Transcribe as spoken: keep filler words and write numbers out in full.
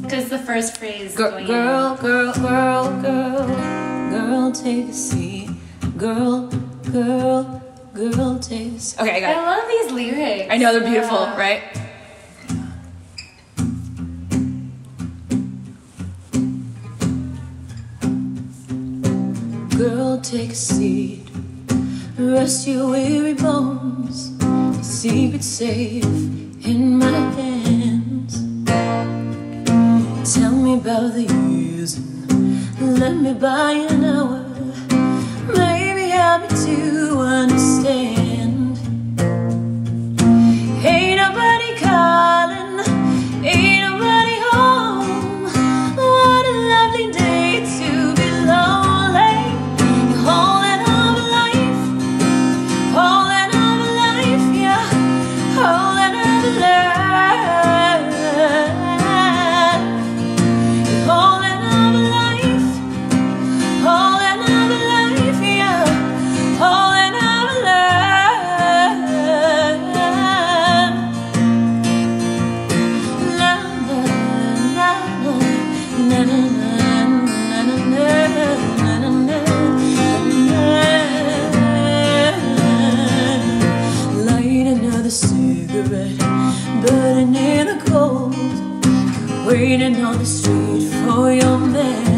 Because the first phrase Girl, going girl, in. girl, girl, girl, girl, take a seat. Girl, girl, girl, take a seat. Okay, I got it. I love these lyrics. I know, they're beautiful, Yeah. right? Girl, take a seat. Rest your weary bones. Your secret safe in my hands. Tell me about the years and let me buy an hour. Maybe help me to understand. Ain't nobody calling, ain't nobody home. What a lovely day to be lonely. You're holding on to life, holding on to life, yeah, holding on to life. You're holding on to life, holding on to life, yeah, holding on to life. La la la la na na na na na na. Light another cigarette, burning in the cold, waiting on the street for your man.